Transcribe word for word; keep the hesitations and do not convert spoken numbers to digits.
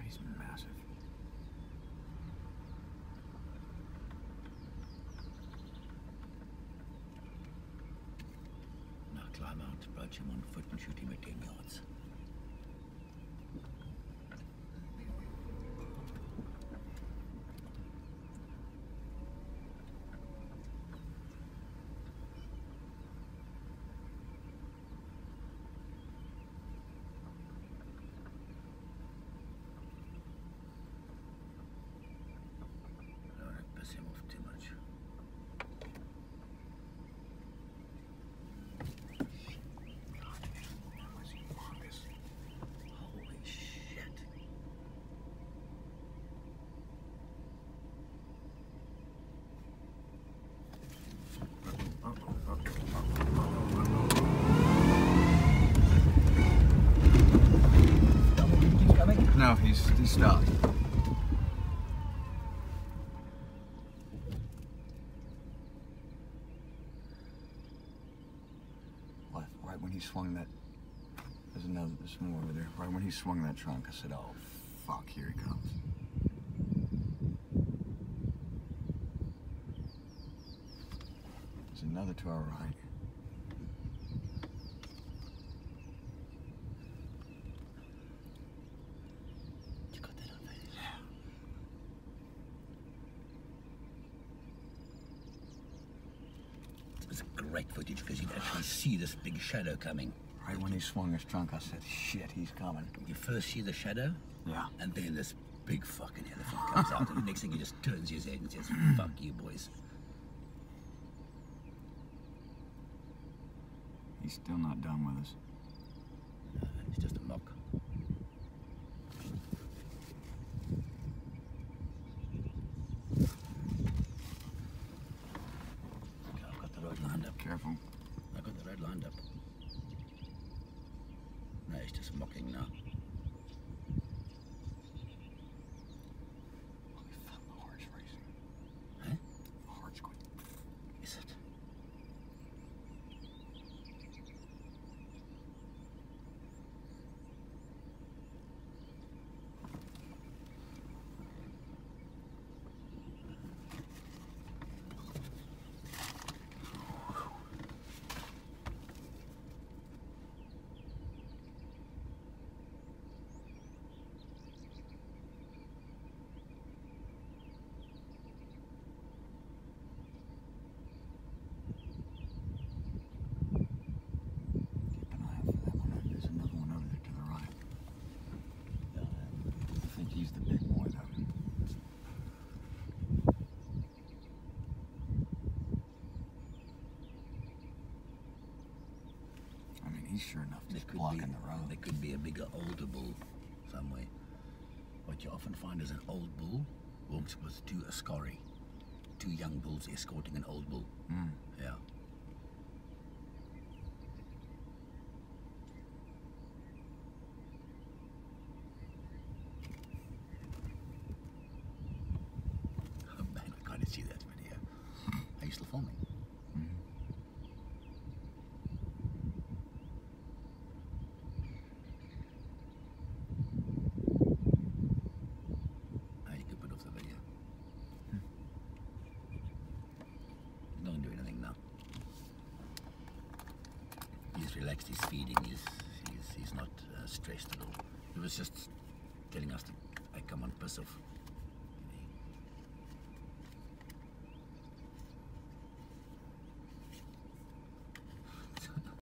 he's massive. Now climb out, approach him on foot and shoot him at ten yards. Piss him off too much. Holy shit. No, he's he's stopped. Right when he swung that, there's another, there's more over there. Right when he swung that trunk, I said, oh, fuck, here he comes. There's another to our right. You got that on video? Yeah. It was great footage because you'd actually see this big shadow coming. Right when he swung his trunk, I said, shit, he's coming. You first see the shadow, Yeah. and then this big fucking elephant comes out, and the next thing he just turns his head and says, fuck you boys. He's still not done with us. Uh, it's just a mock. Okay, I've got the road lined up. Careful. I've got the road lined up. No, he's just mocking now. Holy fuck, my heart's racing. Huh? My heart's going. Is it? Keep an eye out for that one. There's another one over there to the right. Yeah, I think he's the big boy, though. I mean, he's sure enough there just could blocking be, the road. There could be a bigger older bull somewhere. What you often find is an old bull walks with two ascari, two young bulls escorting an old bull. Mm. Yeah. Oh man, I can't see that video. Are you still filming? Mm. Ah, you could put off the video. Don't do anything now. He's relaxed, he's feeding, he's, he's, he's not uh, stressed at all. He was just telling us to, hey, come on, piss off.